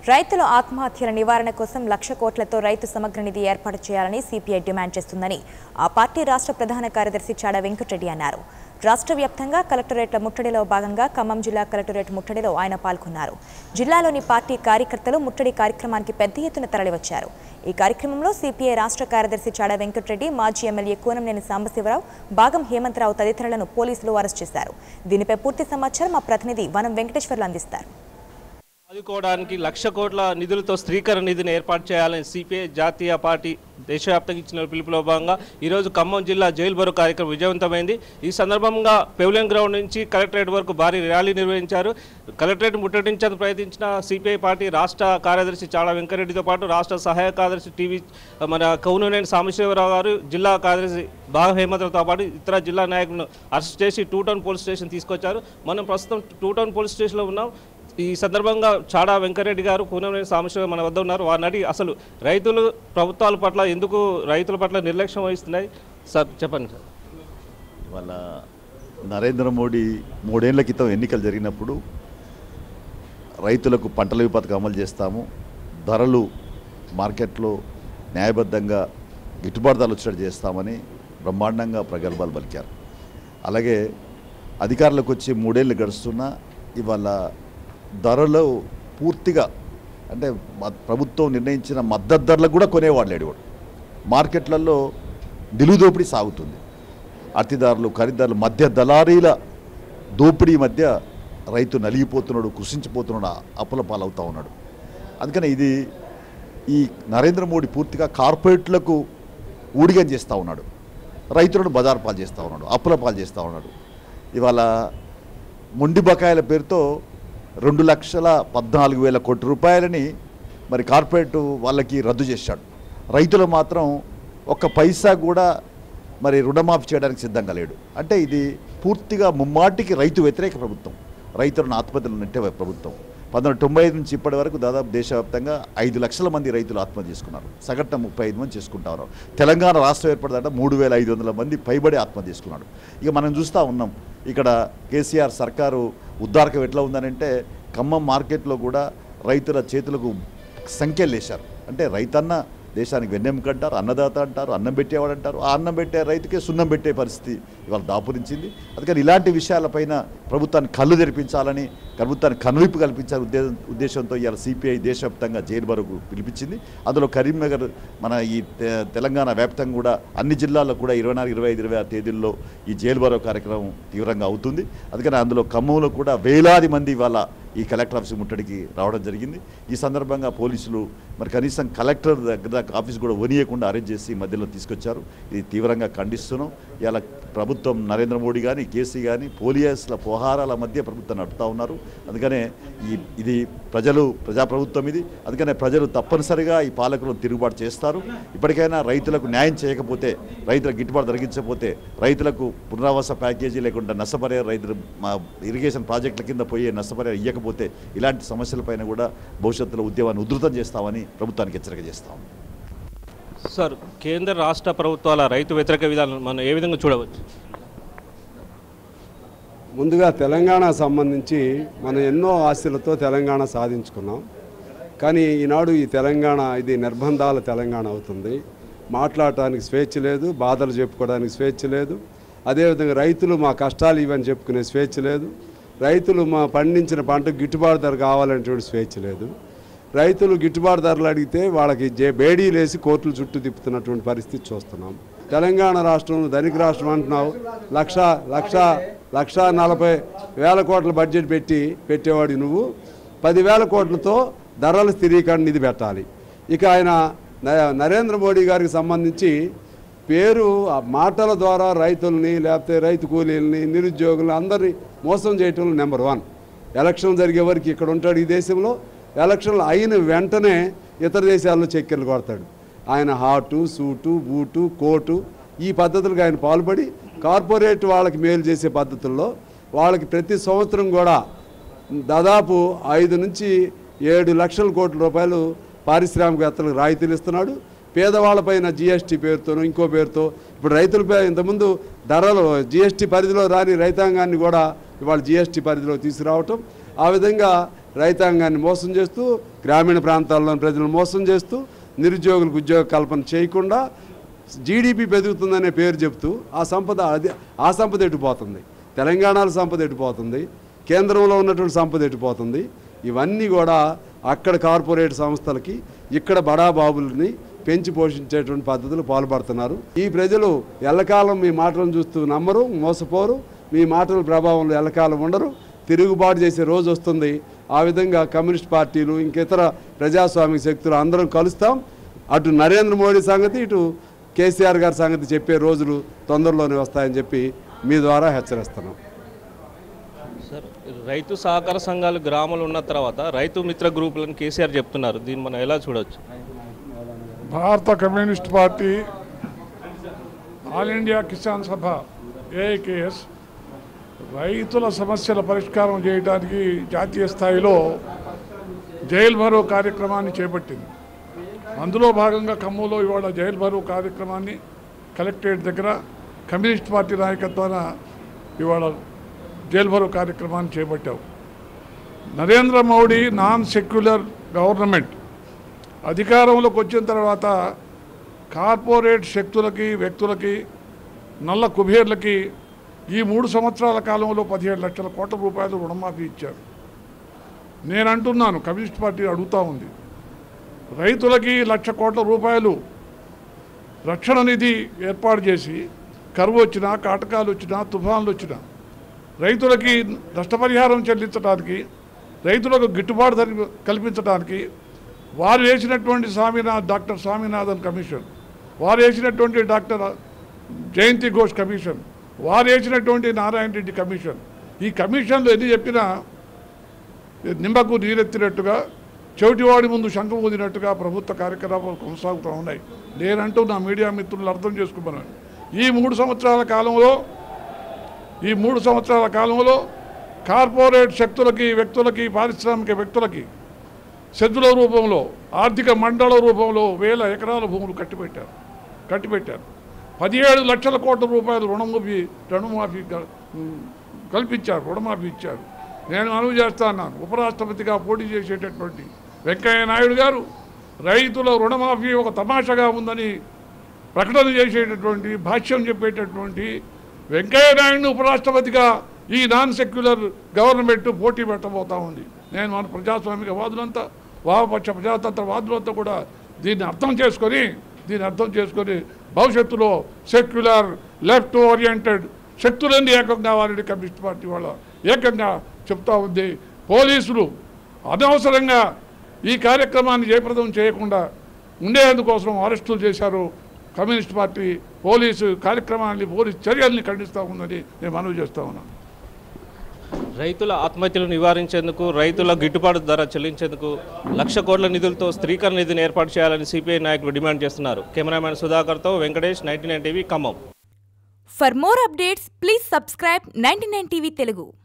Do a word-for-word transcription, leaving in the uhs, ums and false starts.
రైతుల ఆత్మహత్యల నివారణ కోసం లక్ష కోట్లతో రైతు సమగ్ర నిధి ఏర్పాటు చేయాలని సిపిఐ డిమాండ్ చేస్తుందని ఆ పార్టీ రాష్ట్ర ప్రధాన కార్యదర్శి చాడా వెంకట్ రెడ్డి అన్నారు. రాష్ట్ర వ్యాప్తంగా కలెక్టరేట్ల ముట్టడిలో భాగంగా ఖమ్మం జిల్లా కలెక్టరేట్ ముట్టడిలో ఆయన పాల్గొన్నారు. జిల్లాలోని పార్టీ కార్యకర్తలు ముట్టడి కార్యక్రమానికి పెద్ద ఎత్తున తరలివచ్చారు. ఈ కార్యక్రమంలో సిపిఐ రాష్ట్ర కార్యదర్శి చాడా వెంకట్ రెడ్డి, మాజీ ఎమ్మెల్యే కూనంనేని సాంబశివరావు, బాగం హేమంతరావు తదితరులను పోలీసులు అరెస్ట్ చేశారు. దీనిపై పూర్తి సమాచారం మా ప్రతినిధి వనం వెంకటేశ్వర్లు అందిస్తారు. ఆదుకోవడానికి లక్ష కోట్ల నిధులతో స్త్రీకరణ నిధిని ఏర్పాటు చేయాలని సిపిఐ జాతీయ పార్టీ దేశవ్యాప్తంగా ఇచ్చిన పిలుపులో భాగంగా ఈరోజు ఖమ్మం జిల్లా జైలు బరో కార్యక్రమం విజయవంతమైంది. ఈ సందర్భంగా పెవిలియన్ గ్రౌండ్ నుంచి కలెక్టరేట్ వరకు భారీ ర్యాలీ నిర్వహించారు. కలెక్టరేట్ ముట్టడించేందుకు ప్రయత్నించిన సిపిఐ పార్టీ రాష్ట్ర కార్యదర్శి చాడా వెంకరెడ్డితో పాటు రాష్ట్ర సహాయ కార్యదర్శి టీవీ మన కూనంనేని సాంబశివరావు గారు, జిల్లా కార్యదర్శి బాగం హేమంతరావుతో పాటు ఇతర జిల్లా నాయకులను అరెస్ట్ చేసి టూ టౌన్ పోలీస్ స్టేషన్ తీసుకొచ్చారు. మనం ప్రస్తుతం టూ టౌన్ పోలీస్ స్టేషన్లో ఉన్నాం. ఈ సందర్భంగా చాడా వెంకరెడ్డి గారు, కూనంనేని సాంబశివరావు మన వద్ద ఉన్నారు. వారిని అడిగి అసలు రైతులు ప్రభుత్వాల పట్ల ఎందుకు రైతుల పట్ల నిర్లక్ష్యం వహిస్తున్నాయి సార్, చెప్పండి సార్. వాళ్ళ నరేంద్ర మోడీ మూడేళ్ల క్రితం ఎన్నికలు జరిగినప్పుడు రైతులకు పంటల పథకం అమలు చేస్తాము, ధరలు మార్కెట్లో న్యాయబద్ధంగా గిట్టుబాటు ధరలు వచ్చేటట్టు చేస్తామని బ్రహ్మాండంగా ప్రగల్భాలు పలికారు. అలాగే అధికారులకు వచ్చి మూడేళ్ళు గడుస్తున్నా ఇవాళ ధరలు పూర్తిగా అంటే ప్రభుత్వం నిర్ణయించిన మద్దతు ధరలకు కూడా కొనేవాడు లేడు. మార్కెట్లలో నిలువు దోపిడీ సాగుతుంది. అతిదారులు, ఖరీదారులు, మధ్య దళారీల దోపిడీ మధ్య రైతు నలిగిపోతున్నాడు, కృషించిపోతున్నాడు, అప్పుల పాలవుతూ ఉన్నాడు. అందుకని ఇది ఈ నరేంద్ర మోడీ పూర్తిగా కార్పొరేట్లకు ఊడిగం చేస్తూ ఉన్నాడు, రైతులను బజారు పాలు చేస్తూ ఉన్నాడు, అప్పుల పాలు చేస్తూ ఉన్నాడు. ఇవాళ మొండి బకాయిల పేరుతో రెండు లక్షల పద్నాలుగు వేల కోట్ల రూపాయలని మరి కార్పొరేట్ వాళ్ళకి రద్దు చేశాడు. రైతులు మాత్రం ఒక్క పైసా కూడా మరి రుణమాఫీ చేయడానికి సిద్ధంగా లేడు. అంటే ఇది పూర్తిగా ముమ్మాటికి రైతు వ్యతిరేక ప్రభుత్వం, రైతులను ఆత్మహత్యలు నెట్టే ప్రభుత్వం. పంతొమ్మిది తొంభై ఐదు నుంచి ఇప్పటి వరకు దాదాపు దేశవ్యాప్తంగా ఐదు లక్షల మంది రైతులు ఆత్మహత్య చేసుకున్నారు. సగటున ముప్పై ఐదు మంది చేసుకుంటా ఉన్నారు. తెలంగాణ రాష్ట్రం ఏర్పడదంట మూడు వేల ఐదు వందల మంది పైబడి ఆత్మహత్య చేసుకున్నాడు. ఇక మనం చూస్తూ ఉన్నాం ఇక్కడ కేసీఆర్ సర్కారు ఉద్దారకం ఎట్లా ఉందనంటే ఖమ్మం మార్కెట్లో కూడా రైతుల చేతులకు సంఖ్యలు వేశారు. అంటే రైతన్న దేశానికి వెన్నెముక అంటారు, అన్నదాత అంటారు, అన్నం పెట్టేవాడు అంటారు. ఆ అన్నం పెట్టే రైతుకే సున్నం పెట్టే పరిస్థితి ఇవాళ దాపురించింది. అందుకని ఇలాంటి విషయాలపైన ప్రభుత్వాన్ని కళ్ళు తెరిపించాలని, ప్రభుత్వానికి కనువిప్పు కల్పించాలని ఉద్దేశం ఉద్దేశంతో ఇవాళ సిపిఐ దేశవ్యాప్తంగా జైలు వరకు పిలిపించింది. అందులో కరీంనగర్ మన ఈ తెలంగాణ వ్యాప్తంగా కూడా అన్ని జిల్లాల్లో కూడా ఇరవై నాలుగు ఇరవై ఐదు ఇరవై ఆరు తేదీల్లో ఈ జైలు వరకు కార్యక్రమం తీవ్రంగా అవుతుంది. అందుకని అందులో ఖమ్మంలో కూడా వేలాది మంది ఇవాళ ఈ కలెక్టర్ ఆఫీస్ ముట్టడికి రావడం జరిగింది. ఈ సందర్భంగా పోలీసులు మరి కనీసం కలెక్టర్ దగ్గర ఆఫీస్ కూడా వనియకుండా అరెస్ట్ చేసి మధ్యలో తీసుకొచ్చారు. ఇది తీవ్రంగా ఖండిస్తున్నాం. ఇలా ప్రభుత్వం నరేంద్ర మోడీ కానీ కేసీ కానీ పోలీసుల పోహారాల మధ్య ప్రభుత్వం నడుపుతూ ఉన్నారు. అందుకనే ఈ ఇది ప్రజలు ప్రజాప్రభుత్వం ఇది. అందుకనే ప్రజలు తప్పనిసరిగా ఈ పాలకులను తిరుగుబాటు చేస్తారు. ఇప్పటికైనా రైతులకు న్యాయం చేయకపోతే, రైతులకు గిట్టుబాటు జరిగించకపోతే, రైతులకు పునరావాస ప్యాకేజీ లేకుండా నష్టపరిహారం, రైతులు మా ఇరిగేషన్ ప్రాజెక్టుల కింద పోయే నష్టపరిహారం ఇవ్వకపోతే ఇలాంటి సమస్యలపైన కూడా భవిష్యత్తులో ఉద్యమాన్ని ఉధృతం చేస్తామని ప్రభుత్వానికి హెచ్చరిక చేస్తాం. సార్, కేంద్ర రాష్ట్ర ప్రభుత్వాల రైతు వ్యతిరేక విధానం మనం ఏ విధంగా చూడవచ్చు? ముందుగా తెలంగాణ సంబంధించి మనం ఎన్నో ఆశలతో తెలంగాణ సాధించుకున్నాం. కానీ ఈనాడు ఈ తెలంగాణ ఇది నిర్బంధాల తెలంగాణ అవుతుంది. మాట్లాడటానికి స్వేచ్ఛ లేదు, బాధలు చెప్పుకోవడానికి స్వేచ్ఛ లేదు. అదేవిధంగా రైతులు మా కష్టాలు ఇవని చెప్పుకునే స్వేచ్ఛ లేదు. రైతులు మా పండించిన పంటకు గిట్టుబాటు ధర కావాలనేటువంటి స్వేచ్ఛ లేదు. రైతులు గిట్టుబాటు ధరలు అడిగితే వాళ్ళకి జే బేడీలు వేసి కోర్టులు చుట్టూ తిప్పుతున్నటువంటి పరిస్థితి చూస్తున్నాం. తెలంగాణ రాష్ట్రం ధనిక రాష్ట్రం అంటున్నావు, లక్ష లక్ష లక్ష నలభై వేల కోట్ల బడ్జెట్ పెట్టి పెట్టేవాడి నువ్వు పదివేల కోట్లతో ధరల స్థిరీకరణ నిధి పెట్టాలి. ఇక ఆయన నరేంద్ర మోడీ గారికి సంబంధించి పేరు మాటల ద్వారా రైతుల్ని, లేకపోతే రైతు కూలీలని, నిరుద్యోగులను అందరినీ మోసం చేయటంలో నెంబర్ వన్. ఎలక్షన్ జరిగే వరకు ఇక్కడ ఉంటాడు ఈ దేశంలో, ఎలక్షన్లు అయిన వెంటనే ఇతర దేశాల్లో చక్కెరలు కొడతాడు. ఆయన హాటు, సూటు, బూటు, కోటు ఈ పద్ధతులకు ఆయన పాల్పడి కార్పొరేట్ వాళ్ళకి మేలు చేసే పద్ధతుల్లో వాళ్ళకి ప్రతి సంవత్సరం కూడా దాదాపు ఐదు నుంచి ఏడు లక్షల కోట్ల రూపాయలు పారిశ్రామికవేత్తలకు రాయితీలు ఇస్తున్నాడు. పేదవాళ్ళపైన జిఎస్టీ పేరుతోనూ ఇంకో పేరుతో ఇప్పుడు రైతులపై ఇంతకుముందు ధరలు జిఎస్టీ పరిధిలో రాని రైతాంగాన్ని కూడా ఇవాళ జిఎస్టీ పరిధిలో తీసుకురావటం, ఆ విధంగా రైతాంగాన్ని మోసం చేస్తూ గ్రామీణ ప్రాంతాల్లోని ప్రజలను మోసం చేస్తూ నిరుద్యోగులకు ఉద్యోగ కల్పన చేయకుండా జీడిపి పెరుగుతుందనే పేరు చెప్తూ ఆ సంపద అది ఆ సంపద ఎటుపోతుంది, తెలంగాణలో సంపద ఎటుపోతుంది, కేంద్రంలో ఉన్నటువంటి సంపద ఎటుపోతుంది. ఇవన్నీ కూడా అక్కడ కార్పొరేట్ సంస్థలకి ఇక్కడ బడాబాబుల్ని పెంచి పోషించేటువంటి పద్ధతులు పాల్పడుతున్నారు. ఈ ప్రజలు ఎల్లకాలం మీ మాటలను చూస్తూ నమ్మరు, మోసపోరు, మీ మాటల ప్రభావంలో ఎల్లకాలం ఉండరు, తిరుగుబాటు చేసే రోజు వస్తుంది. ఆ విధంగా కమ్యూనిస్ట్ పార్టీలు ఇంకితర ప్రజాస్వామిక శక్తులు అందరం కలుస్తాం. అటు నరేంద్ర మోడీ సంగతి ఇటు కేసీఆర్ గారి సంగతి చెప్పే రోజులు తొందరలోనే వస్తాయని చెప్పి మీ ద్వారా హెచ్చరిస్తున్నాం. సార్, రైతు సహకార సంఘాలు గ్రామాలు ఉన్న తర్వాత రైతు మిత్ర గ్రూపులను కేసీఆర్ చెప్తున్నారు. దీన్ని మనం ఎలా చూడవచ్చు? Bharata communist party all India Kisan Sabha AIKS రైతుల సమస్యల పరిష్కారం చేయడానికి జాతీయ స్థాయిలో జైల్ భరో కార్యక్రమాన్ని చేపట్టింది. అందులో భాగంగా ఖమ్మంలో ఇవాళ జైల్ భరో కార్యక్రమాన్ని కలెక్టరేట్ దగ్గర కమ్యూనిస్ట్ పార్టీ నాయకత్వాన ఇవాళ జైల్ భరో కార్యక్రమాన్ని చేపట్టావు. Narendra Modi non secular government అధికారంలోకి వచ్చిన తర్వాత కార్పొరేట్ శక్తులకి వ్యక్తులకి నల్ల కుబేర్లకి ఈ మూడు సంవత్సరాల కాలంలో పదిహేడు లక్షల కోట్ల రూపాయలు రుణమాఫీ ఇచ్చారు. నేను అంటున్నాను, కమ్యూనిస్ట్ పార్టీ అడుగుతూ ఉంది, రైతులకి లక్ష కోట్ల రూపాయలు రక్షణ నిధి ఏర్పాటు చేసి కరువు వచ్చినా, కాటకాలు వచ్చినా, తుఫాన్లు వచ్చినా రైతులకి నష్టపరిహారం చెల్లించడానికి, రైతులకు గిట్టుబాటు ధర కల్పించడానికి వారు వేసినటువంటి స్వామినాథ్ డాక్టర్ స్వామినాథన్ కమిషన్, వారు వేసినటువంటి డాక్టర్ జయంతి ఘోష్ కమిషన్, వారు వేసినటువంటి నారాయణ రెడ్డి కమిషన్, ఈ కమిషన్లు ఎన్ని చెప్పినా నిమ్మకు నీరెత్తినట్టుగా చెవిటివాడి ముందు శంఖం ఊదినట్టుగా ప్రభుత్వ కార్యకలాపాలు కొనసాగుతూ ఉన్నాయి. నేనంటూ నా మీడియా మిత్రులు అర్థం చేసుకున్నాను. ఈ మూడు సంవత్సరాల కాలంలో ఈ మూడు సంవత్సరాల కాలంలో కార్పొరేట్ శక్తులకి, వ్యక్తులకి, పారిశ్రామిక వ్యక్తులకి సెద్దుల రూపంలో, ఆర్థిక మండల రూపంలో వేల ఎకరాల భూములు కట్టిపెట్టారు కట్టిపెట్టారు పదిహేడు లక్షల కోట్ల రూపాయలు రుణమాఫీ రుణమాఫీ కల్పించారు, రుణమాఫీ ఇచ్చారు. నేను మనవి చేస్తాను, ఉపరాష్ట్రపతిగా పోటీ చేసేటటువంటి వెంకయ్య నాయుడు గారు రైతుల రుణమాఫీ ఒక తమాషగా ఉందని ప్రకటన చేసేటటువంటి, భాష్యం చెప్పేటటువంటి వెంకయ్య నాయుడిని ఉపరాష్ట్రపతిగా ఈ నాన్ సెక్యులర్ గవర్నమెంట్ పోటీ పెట్టబోతా ఉంది. నేను మన ప్రజాస్వామిక వాదులంతా, వామపక్ష ప్రజాతంత్ర వాదులంతా కూడా దీన్ని అర్థం చేసుకొని దీన్ని అర్థం చేసుకొని భవిష్యత్తులో సెక్యులర్ లెఫ్ట్ ఓరియంటెడ్ శక్తులన్నీ ఏకం కావాలని కమ్యూనిస్ట్ పార్టీ వాళ్ళ ఏకంగా చెప్తా ఉంది. పోలీసులు అనవసరంగా ఈ కార్యక్రమాన్ని జయప్రదం చేయకుండా ఉండేందుకోసం అరెస్టులు చేశారు. కమ్యూనిస్ట్ పార్టీ పోలీసు కార్యక్రమాన్ని, పోలీసు చర్యల్ని ఖండిస్తూ ఉందని నేను మనవి చేస్తూ ఉన్నాను. రైతుల ఆత్మహత్యలు నివారించేందుకు, రైతుల గిట్టుబాటు ధర చెల్లించేందుకు లక్ష కోట్ల నిధులతో స్త్రీకరణ నిధిని ఏర్పాటు చేయాలని సిపిఐ నాయకులు డిమాండ్ చేస్తున్నారు. కెమెరామ్యాన్ సుధాకర్తో Venkatesh, ninety nine TV Khammam. For more updates please subscribe ninety nine TV Telugu.